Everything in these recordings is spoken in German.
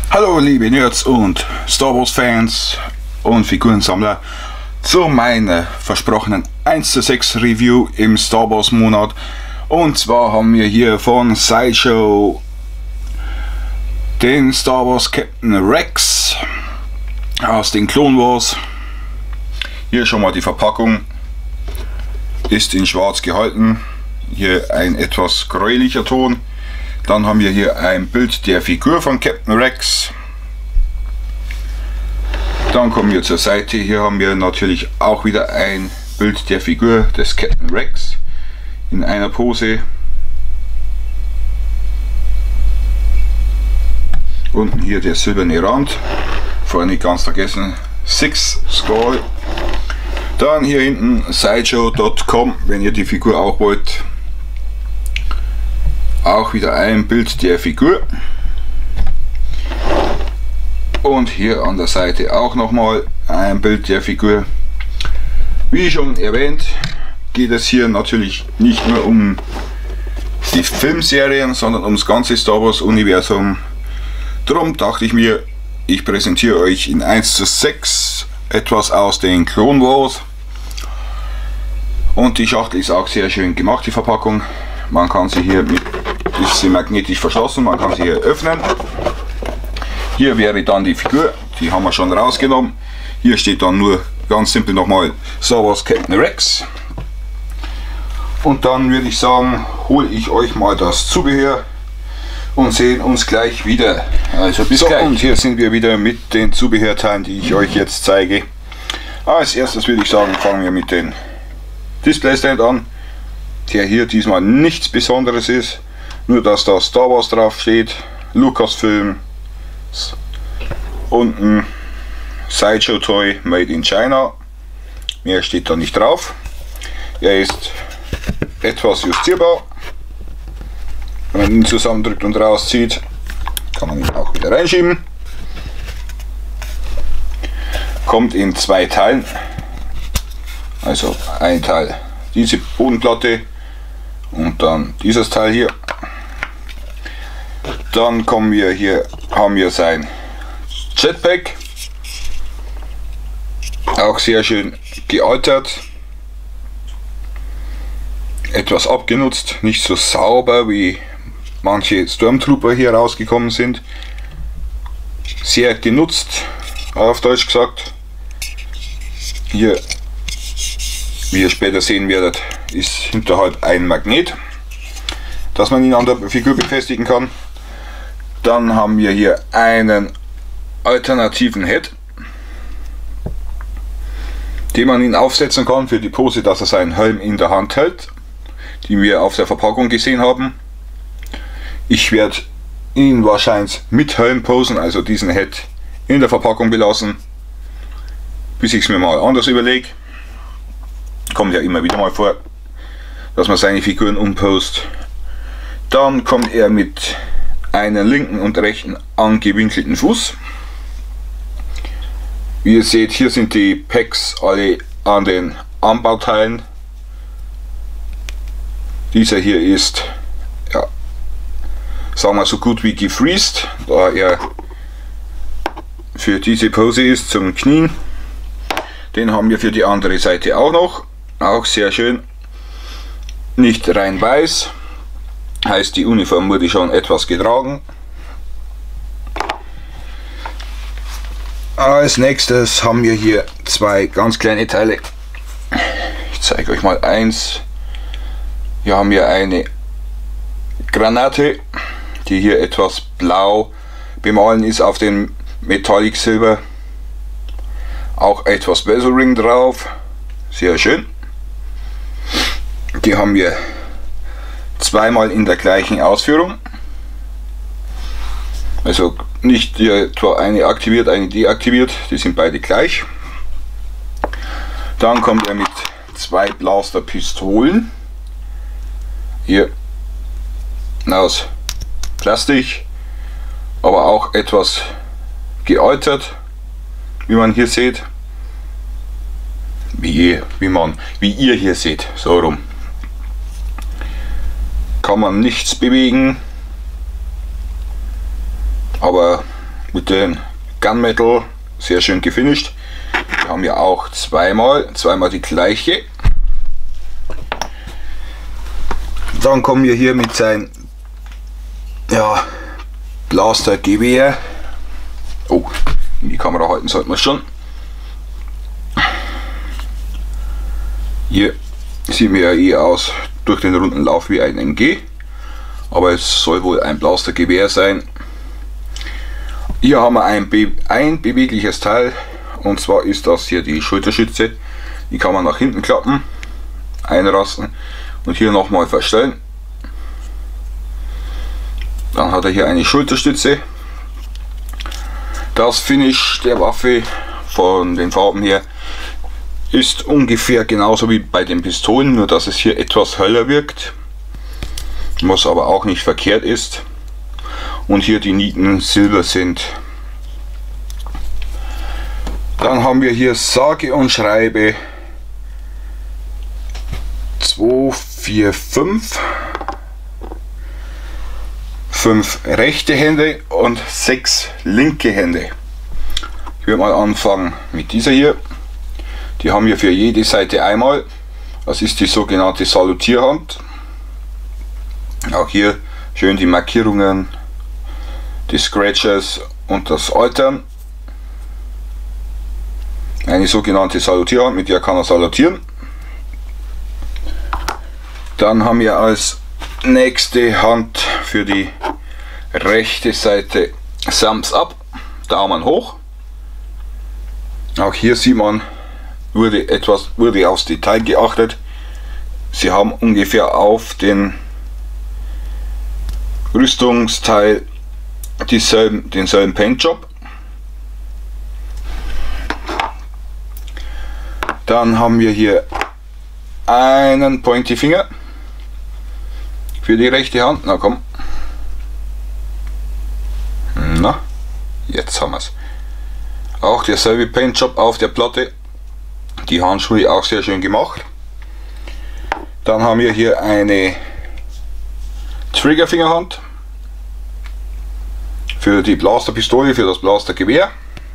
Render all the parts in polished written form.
Hallo liebe Nerds und Star Wars Fans und Figurensammler zu meiner versprochenen 1:6 Review im Star Wars Monat. Und zwar haben wir hier von Sideshow den Star Wars Captain Rex aus den Clone Wars. Hier schon mal die Verpackung, ist in schwarz gehalten, hier ein etwas gräulicher Ton. Dann haben wir hier ein Bild der Figur von Captain Rex. Dann kommen wir zur Seite, hier haben wir natürlich auch wieder ein Bild der Figur des Captain Rex in einer Pose. Unten hier der silberne Rand, vorhin nicht ganz vergessen, Six Skull. Dann hier hinten sideshow.com, wenn ihr die Figur auch wollt. Auch wieder ein Bild der Figur. Und hier an der Seite auch nochmal ein Bild der Figur. Wie schon erwähnt, geht es hier natürlich nicht nur um die Filmserien, sondern ums ganze Star Wars Universum. Darum dachte ich mir, ich präsentiere euch in 1:6 etwas aus den Clone Wars. Und die Schachtel ist auch sehr schön gemacht, die Verpackung. Man kann sie hier ist sie magnetisch verschlossen, man kann sie hier öffnen. Hier wäre dann die Figur, die haben wir schon rausgenommen. Hier steht dann nur ganz simpel nochmal Star Wars Captain Rex. Und dann würde ich sagen, hole ich euch mal das Zubehör und sehen uns gleich wieder. Also bis gleich. Und hier sind wir wieder mit den Zubehörteilen, die ich euch jetzt zeige. Als erstes würde ich sagen, fangen wir mit dem Displaystand an, der hier diesmal nichts Besonderes ist, nur dass da Star Wars drauf steht, Lucasfilm, unten Sideshow Toy Made in China, mehr steht da nicht drauf. Er ist etwas justierbar, wenn man ihn zusammendrückt und rauszieht, kann man ihn auch wieder reinschieben. Kommt in zwei Teilen, also ein Teil diese Bodenplatte und dann dieses Teil hier. Dann haben wir sein Jetpack, auch sehr schön gealtert, etwas abgenutzt, nicht so sauber wie manche Stormtrooper hier rausgekommen sind, sehr genutzt, auf Deutsch gesagt. Hier, wie ihr später sehen werdet, ist hinterhalb ein Magnet, dass man ihn an der Figur befestigen kann. Dann haben wir hier einen alternativen Head, den man ihn aufsetzen kann für die Pose, dass er seinen Helm in der Hand hält, die wir auf der Verpackung gesehen haben. Ich werde ihn wahrscheinlich mit Helm posen, also diesen Head in der Verpackung belassen, bis ich es mir mal anders überlege. Kommt ja immer wieder mal vor, dass man seine Figuren umpost. Dann kommt er mit einem linken und rechten angewinkelten Fuß. Wie ihr seht, hier sind die Packs alle an den Anbauteilen. Dieser hier ist, ja, sagen wir so gut wie gefreezed, da er für diese Pose ist zum Knien. Den haben wir für die andere Seite auch noch, auch sehr schön. Nicht rein weiß, heißt die Uniform wurde schon etwas getragen. Als nächstes haben wir hier zwei ganz kleine Teile. Ich zeige euch mal eins. Hier haben wir eine Granate, die hier etwas blau bemalen ist auf dem Metallic Silber. Auch etwas Bezel Ring drauf, sehr schön. Die haben wir zweimal in der gleichen Ausführung, also nicht etwa eine aktiviert, eine deaktiviert, die sind beide gleich. Dann kommt er mit zwei Blaster-Pistolen, hier aus Plastik, aber auch etwas gealtert, wie man hier seht, wie ihr hier seht, so rum. Kann man nichts bewegen, aber mit dem Gunmetal, sehr schön gefinisht. Wir haben ja auch zweimal die gleiche. Dann kommen wir hier mit seinem Blaster-Gewehr. Oh, in die Kamera halten sollten wir schon. Hier sieht mir ja eh aus durch den runden Lauf wie ein MG, aber es soll wohl ein Blaster-Gewehr sein. Hier haben wir ein bewegliches Teil, und zwar ist das hier die Schulterstütze. Die kann man nach hinten klappen, einrasten und hier nochmal verstellen. Dann hat er hier eine Schulterstütze. Das Finish der Waffe von den Farben her ist ungefähr genauso wie bei den Pistolen, nur dass es hier etwas heller wirkt, was aber auch nicht verkehrt ist. Und hier die Nieten silber sind. Dann haben wir hier sage und schreibe 2, 4, 5 rechte Hände und 6 linke Hände. Ich würde mal anfangen mit dieser hier. Die haben wir für jede Seite einmal. Das ist die sogenannte Salutierhand. Auch hier schön die Markierungen, die Scratches und das Altern. Eine sogenannte Salutierhand, mit der kann er salutieren. Dann haben wir als nächste Hand für die rechte Seite Thumbs Up, Daumen hoch. Auch hier sieht man, wurde aufs Detail geachtet. Sie haben ungefähr auf den Rüstungsteil denselben Paintjob. Dann haben wir hier einen Pointy Finger für die rechte Hand. Na komm. Na, jetzt haben wir es. Auch derselbe Paintjob auf der Platte. Die Handschuhe auch sehr schön gemacht. Dann haben wir hier eine Triggerfingerhand für die Blasterpistole, für das Blastergewehr.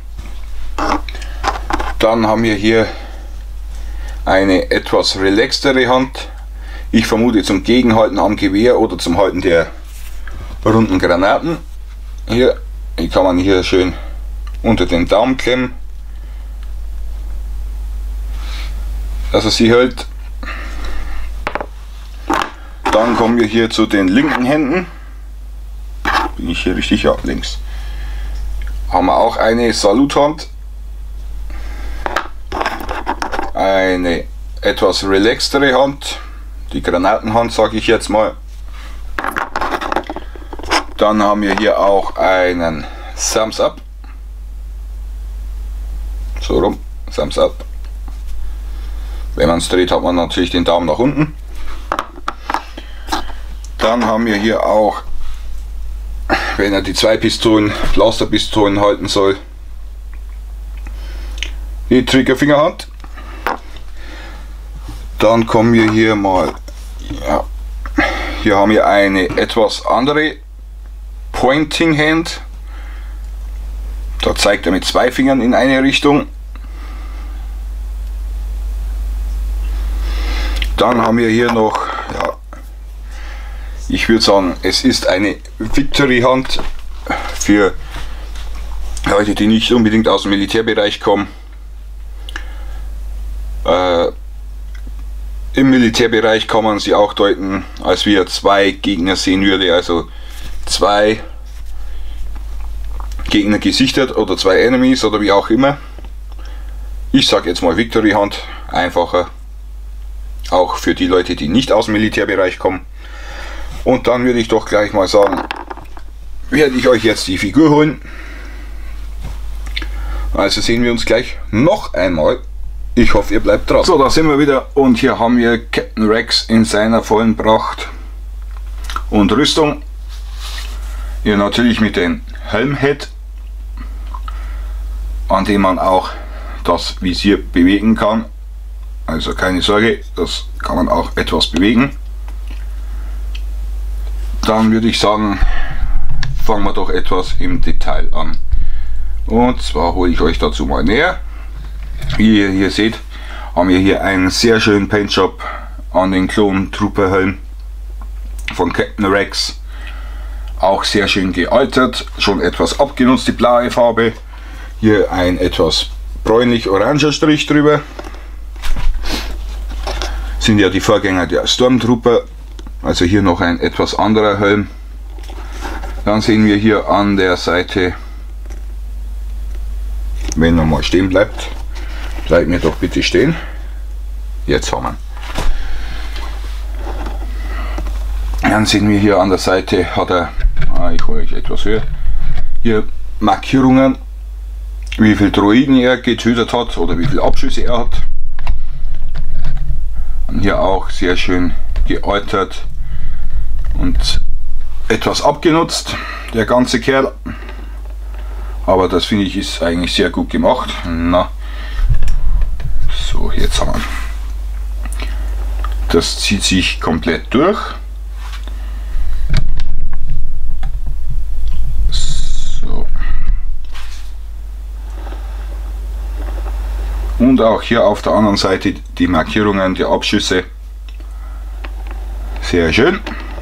Dann haben wir hier eine etwas relaxtere Hand. Ich vermute zum Gegenhalten am Gewehr oder zum Halten der runden Granaten. Hier, die kann man hier schön unter den Daumen klemmen, dass er sie hält. Dann kommen wir hier zu den linken Händen. Bin ich hier richtig? Ja, links. Haben wir auch eine Saluthand. Eine etwas relaxtere Hand. Die Granatenhand, sage ich jetzt mal. Dann haben wir hier auch einen Thumbs Up. So rum, Thumbs Up. Wenn man es dreht, hat man natürlich den Daumen nach unten. Dann haben wir hier auch, wenn er die zwei Pistolen, Blasterpistolen halten soll, die Triggerfingerhand. Dann kommen wir hier mal, ja, hier haben wir eine etwas andere Pointing Hand. Da zeigt er mit zwei Fingern in eine Richtung. Dann haben wir hier noch, ja, ich würde sagen, es ist eine Victory Hand für Leute, die nicht unbedingt aus dem Militärbereich kommen. Im Militärbereich kann man sie auch deuten, als wie er zwei Gegner sehen würde, also zwei Gegner gesichtet oder zwei Enemies oder wie auch immer. Ich sage jetzt mal Victory Hand, einfacher, auch für die Leute, die nicht aus dem Militärbereich kommen. Und dann würde ich doch gleich mal sagen, werde ich euch jetzt die Figur holen. Also sehen wir uns gleich noch einmal. Ich hoffe, ihr bleibt dran. So, da sind wir wieder und hier haben wir Captain Rex in seiner vollen Pracht und Rüstung. Hier natürlich mit dem Helmhead, an dem man auch das Visier bewegen kann. Also keine Sorge, das kann man auch etwas bewegen. Dann würde ich sagen, fangen wir doch etwas im Detail an. Und zwar hole ich euch dazu mal näher. Wie ihr hier seht, haben wir hier einen sehr schönen Paintjob an den Clone Trooper Helm von Captain Rex. Auch sehr schön gealtert, schon etwas abgenutzt, die blaue Farbe. Hier ein etwas bräunlich-oranger Strich drüber. Sind ja die Vorgänger der Stormtrooper, also hier noch ein etwas anderer Helm. Dann sehen wir hier an der Seite, wenn er mal stehen bleibt, bleibt mir doch bitte stehen. Jetzt haben wir ihn. Dann sehen wir hier an der Seite, hat er, ich hole euch etwas höher, hier Markierungen, wie viele Droiden er getötet hat oder wie viele Abschüsse er hat. Und hier auch sehr schön gealtert und etwas abgenutzt, der ganze Kerl. Aber das finde ich ist eigentlich sehr gut gemacht. Na, so, jetzt haben wir. Das zieht sich komplett durch. So. Und auch hier auf der anderen Seite die Markierungen der Abschüsse. Sehr schön.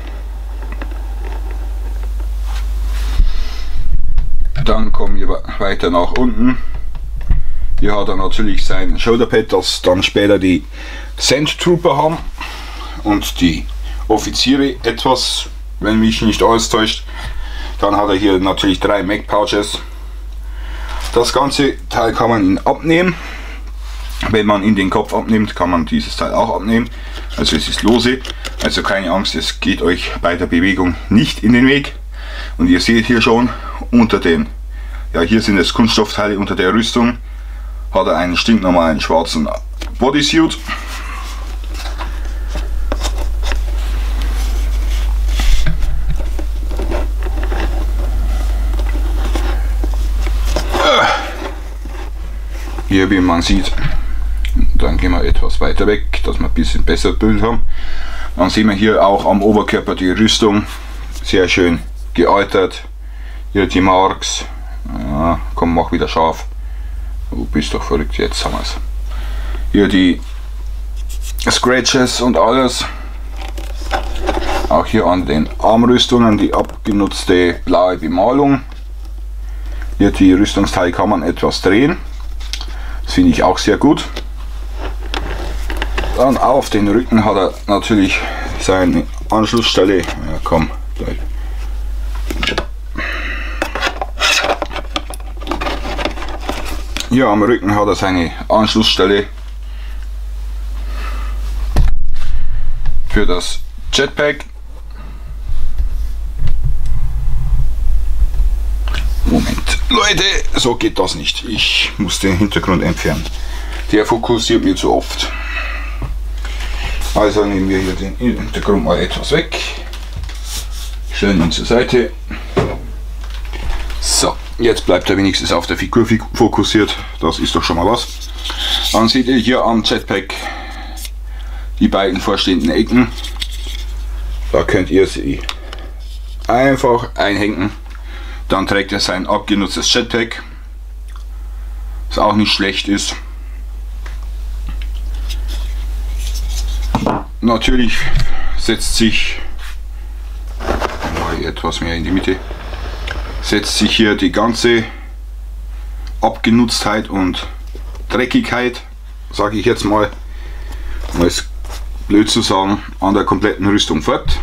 Dann kommen wir weiter nach unten. Hier hat er natürlich sein Shoulderpad, das dann später die Sand Trooper haben und die Offiziere etwas, wenn mich nicht alles täuscht. Dann hat er hier natürlich 3 Mag Pouches. Das ganze Teil kann man ihn abnehmen. Wenn man ihn den Kopf abnimmt, kann man dieses Teil auch abnehmen. Also es ist lose, also keine Angst, es geht euch bei der Bewegung nicht in den Weg. Und ihr seht hier schon unter den, ja hier sind es Kunststoffteile unter der Rüstung, hat er einen stinknormalen schwarzen Bodysuit. Hier wie man sieht, dann gehen wir etwas weiter weg, dass wir ein bisschen besser Bild haben. Dann sehen wir hier auch am Oberkörper die Rüstung, sehr schön gealtert. Hier die Marks, ja, komm mach wieder scharf, du bist doch verrückt, jetzt haben wir es. Hier die Scratches und alles. Auch hier an den Armrüstungen die abgenutzte blaue Bemalung. Hier die Rüstungsteile kann man etwas drehen. Das finde ich auch sehr gut. Dann auf den Rücken hat er natürlich seine Anschlussstelle. Ja, komm, gleich. Hier am Rücken hat er seine Anschlussstelle für das Jetpack. Moment, Leute, so geht das nicht. Ich muss den Hintergrund entfernen. Der fokussiert mir zu oft. Also nehmen wir hier den Hintergrund mal etwas weg. Stellen ihn zur Seite. So, jetzt bleibt er wenigstens auf der Figur fokussiert. Das ist doch schon mal was. Dann seht ihr hier am Jetpack die beiden vorstehenden Ecken. Da könnt ihr sie einfach einhängen. Dann trägt er sein abgenutztes Jetpack, das auch nicht schlecht ist. Natürlich setzt sich etwas mehr in die Mitte, setzt sich hier die ganze Abgenutztheit und Dreckigkeit, sage ich jetzt mal, um es blöd zu sagen, an der kompletten Rüstung fort.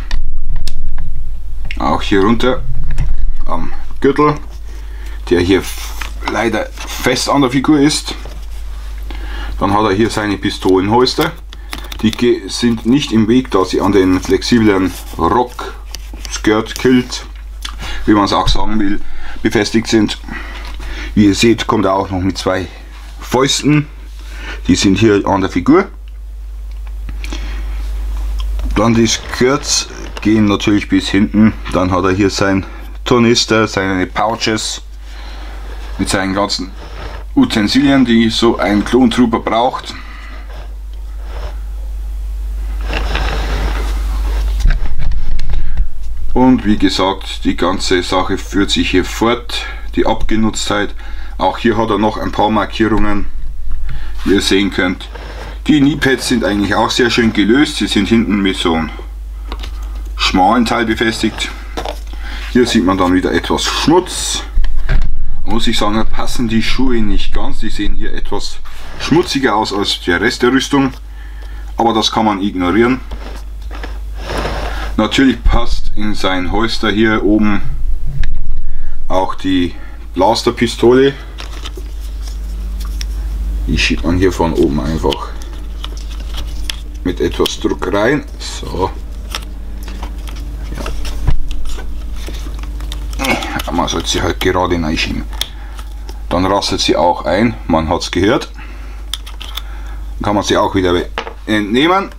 Auch hier runter am Gürtel, der hier leider fest an der Figur ist. Dann hat er hier seine Pistolenholster. Die sind nicht im Weg, da sie an den flexiblen Rock, Skirt, Kilt, wie man es auch sagen will, befestigt sind. Wie ihr seht, kommt er auch noch mit 2 Fäusten. Die sind hier an der Figur. Dann die Skirts gehen natürlich bis hinten. Dann hat er hier sein Tornister, seine Pouches mit seinen ganzen Utensilien, die so ein Clone Trooper braucht. Und wie gesagt, die ganze Sache führt sich hier fort. die Abgenutztheit. Auch hier hat er noch ein paar Markierungen, wie ihr sehen könnt. Die Kniepads sind eigentlich auch sehr schön gelöst. Sie sind hinten mit so einem schmalen Teil befestigt. Hier sieht man dann wieder etwas Schmutz. Muss ich sagen, passen die Schuhe nicht ganz. Die sehen hier etwas schmutziger aus als der Rest der Rüstung. Aber das kann man ignorieren. Natürlich passt in sein Holster hier oben auch die Blasterpistole. Die schiebt man hier von oben einfach mit etwas Druck rein. So. Ja. Man sollte sie halt gerade reinschieben. Dann rastet sie auch ein. Man hat es gehört. Dann kann man sie auch wieder entnehmen.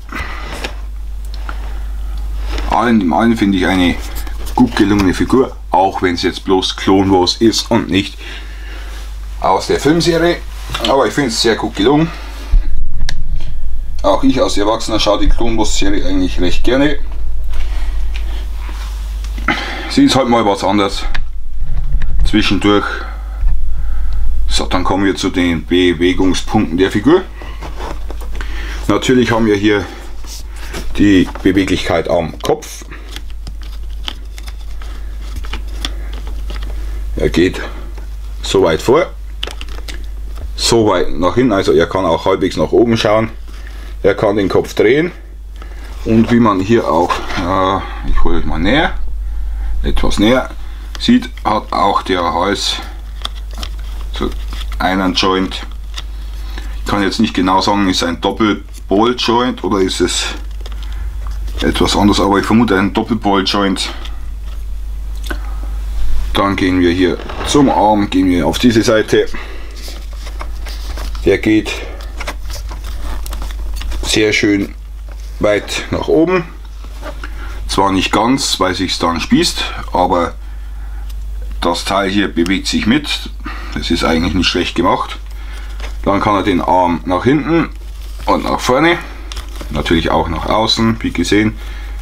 Allen in allem finde ich eine gut gelungene Figur, auch wenn es jetzt bloß Clone Wars ist und nicht aus der Filmserie. Aber ich finde es sehr gut gelungen. Auch ich als Erwachsener schaue die Clone Wars Serie eigentlich recht gerne. Sie ist halt mal was anderes zwischendurch. So, dann kommen wir zu den Bewegungspunkten der Figur. Natürlich haben wir hier die Beweglichkeit am Kopf. Er geht so weit vor, so weit nach hinten, also er kann auch halbwegs nach oben schauen. Er kann den Kopf drehen und wie man hier auch, ich hole euch mal näher, etwas näher, sieht, hat auch der Hals so einen Joint. Ich kann jetzt nicht genau sagen, ist ein Doppel-Ball-Joint oder ist es etwas anderes, aber ich vermute ein Doppel-Ball-Joint. Dann gehen wir hier zum Arm, gehen wir auf diese Seite. Der geht sehr schön weit nach oben. Zwar nicht ganz, weil sich dann spießt, aber das Teil hier bewegt sich mit. Das ist eigentlich nicht schlecht gemacht. Dann kann er den Arm nach hinten und nach vorne, natürlich auch nach außen, wie gesehen.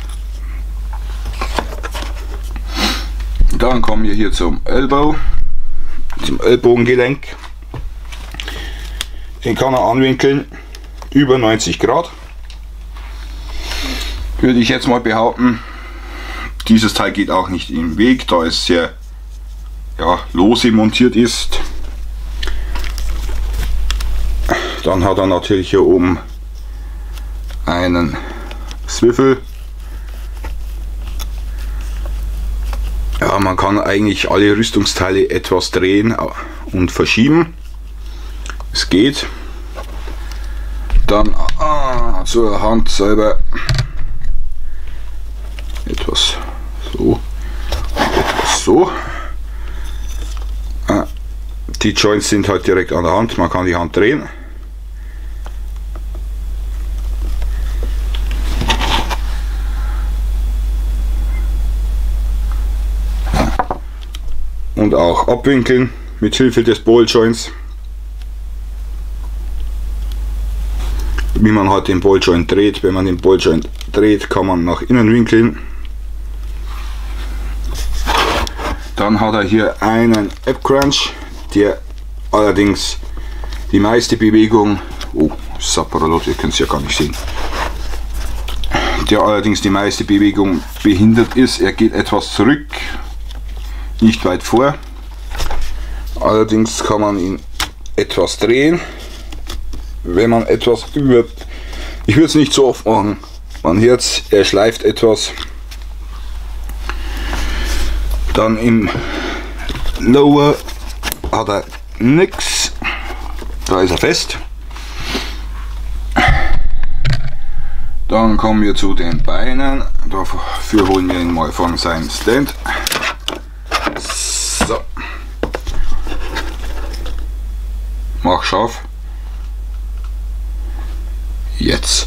Dann kommen wir hier zum Elbow, zum Ellbogengelenk. Den kann er anwinkeln über 90 Grad. Würde ich jetzt mal behaupten. Dieses Teil geht auch nicht im Weg, da es sehr lose montiert ist. Dann hat er natürlich hier oben einen Swivel. Ja, man kann eigentlich alle Rüstungsteile etwas drehen und verschieben. Es geht. Dann zur Hand selber etwas so, etwas so. Die Joints sind halt direkt an der Hand, man kann die Hand drehen. Und auch abwinkeln mit Hilfe des Ball Joints. Wie man halt den Ball Joint dreht. Wenn man den Ball Joint dreht, kann man nach innen winkeln. Dann hat er hier einen Ab Crunch, der allerdings die meiste Bewegung, Saparalot, ihr könnt es ja gar nicht sehen, der allerdings die meiste Bewegung behindert ist. Er geht etwas zurück, nicht weit vor. Allerdings kann man ihn etwas drehen, wenn man etwas über. Ich würde es nicht so oft machen. Man hört es, er schleift etwas. Dann im Lower hat er nichts. Da ist er fest. Dann kommen wir zu den Beinen. Dafür holen wir ihn mal von seinem Stand. So. Mach scharf. Jetzt.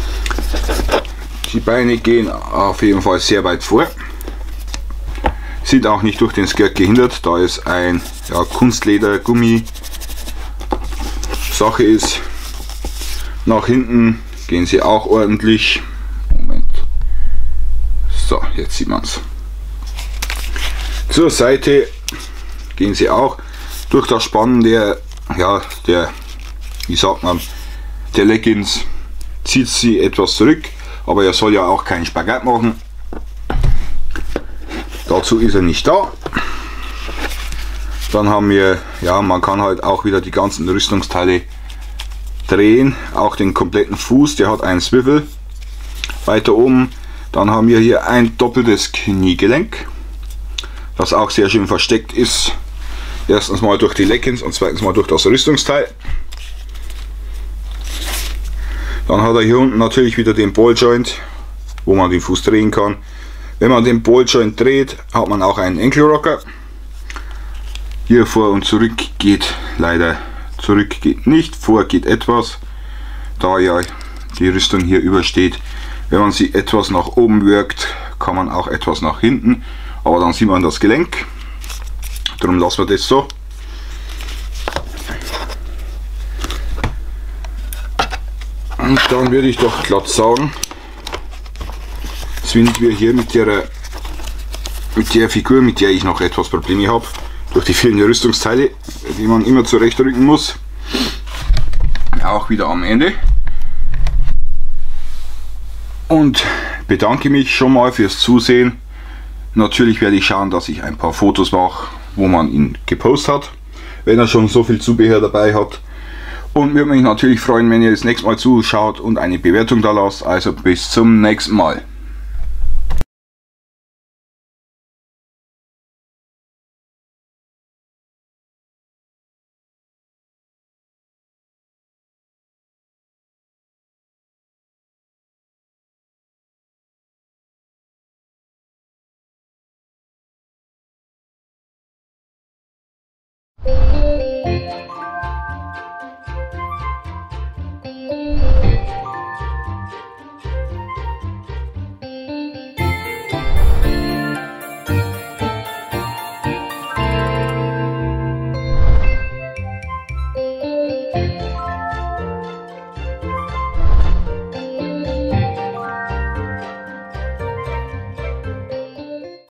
Die Beine gehen auf jeden Fall sehr weit vor. Sind auch nicht durch den Skirt gehindert, da es ein Kunstleder-Gummi Sache ist. Nach hinten gehen sie auch ordentlich. Moment. So, jetzt sieht man es. Zur Seite gehen sie auch. Durch das Spannen wie sagt man, der Leggings zieht sie etwas zurück, aber er soll ja auch keinen Spagat machen. Dazu ist er nicht da. Dann haben wir, man kann halt auch wieder die ganzen Rüstungsteile drehen, auch den kompletten Fuß, der hat einen Swivel. Weiter oben, dann haben wir hier ein doppeltes Kniegelenk, das auch sehr schön versteckt ist. Erstens mal durch die Leggings und zweitens mal durch das Rüstungsteil. Dann hat er hier unten natürlich wieder den Balljoint, wo man den Fuß drehen kann. Wenn man den Balljoint dreht, hat man auch einen Ankle-Rocker. Hier vor und zurück geht leider, zurück geht nicht, vor geht etwas, da ja die Rüstung hier übersteht. Wenn man sie etwas nach oben wirkt, kann man auch etwas nach hinten, aber dann sieht man das Gelenk. Darum lassen wir das so. Und dann würde ich doch glatt sagen, sind wir hier mit der Figur, mit der ich noch etwas Probleme habe, durch die vielen Rüstungsteile, die man immer zurechtrücken muss, auch wieder am Ende. Und bedanke mich schon mal fürs Zusehen. Natürlich werde ich schauen, dass ich ein paar Fotos mache, wo man ihn gepostet hat, wenn er schon so viel Zubehör dabei hat. Und würde mich natürlich freuen, wenn ihr das nächste Mal zuschaut und eine Bewertung da lasst. Also bis zum nächsten Mal.